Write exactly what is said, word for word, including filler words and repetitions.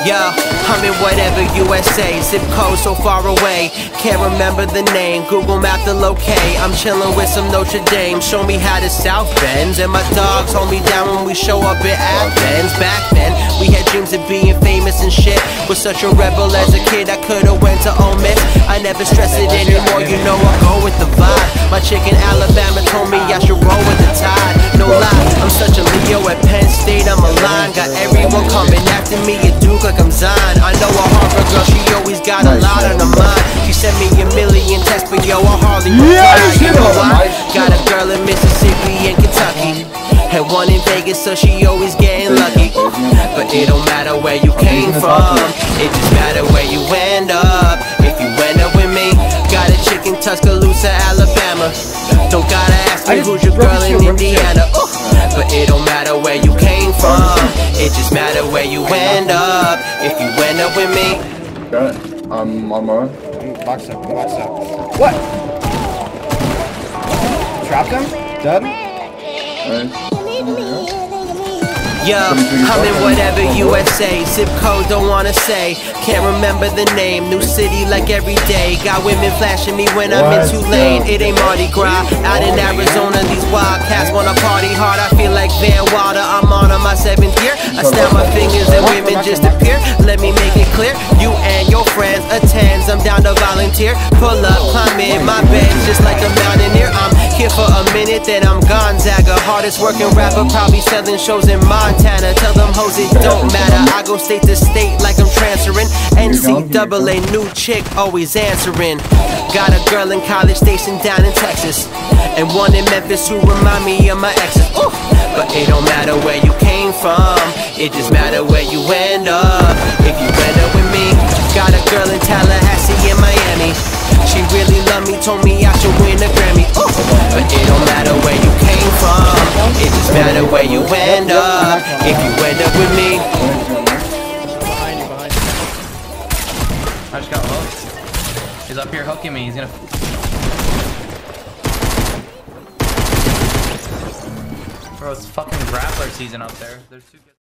Yo, I'm in whatever U S A, zip code so far away, can't remember the name, Google Map the locate. I'm chilling with some Notre Dame, show me how the South bends, and my dogs hold me down when we show up at Athens. Back then, we had dreams of being famous and shit, was such a rebel as a kid, I could've went to Ole Miss. I never stress it anymore, you know I go with the vibe. My chick in Alabama told me I should roll with the tide. No lie, I'm such a Leo at Penn State, I'm a line. Got everyone coming after me, a Duke like I'm Zion. I know a Harvard girl, she always got a lot on her mind. She sent me a million texts, but yo, I hardly reply. You know why? Got a girl in Mississippi and Kentucky, and one in Vegas, so she always getting lucky. But it don't matter where you came from, it just matter where you end up. If you end up with me, got a chick in Tuscaloosa, Alabama. Don't gotta ask me who's your girl in Indiana. Ooh. But it don't matter where you came from, it just matter where you end up. If you end up with me. Got it. I'm on my own. Box up, box up. What? Trapped him? Dead? Nice. Yo, I'm in whatever U S A, zip code don't wanna say, can't remember the name, new city like every day. Got women flashing me when I'm in Tulane, it ain't Mardi Gras. Out in Arizona, these wildcats wanna party hard. I feel like Van Wilder, I'm on my seventh year. I snap my fingers and women just appear. Let me make it clear, you and your friends attends, I'm down to volunteer. Pull up, climb in my bed just like a mountaineer. I'm here for a minute, then I'm Gonzaga, hardest working rapper, probably selling shows in Montana. Tell them hoes it don't matter, I go state to state like I'm transferring. N C double A, new chick always answering. Got a girl in College Station down in Texas, and one in Memphis who remind me of my exes. Ooh. But it don't matter where you came from, it just matter where you end up. If you end up with me, got a girl in Tallahassee and Miami. She really loved me, told me I should win a Grammy. Ooh. But it don't matter where you came from, it just matter where you end up. If you end up with me. Behind you, behind you. I just got hooked. He's up here hooking me, he's gonna... Bro, it's fucking grappler season up there. There's two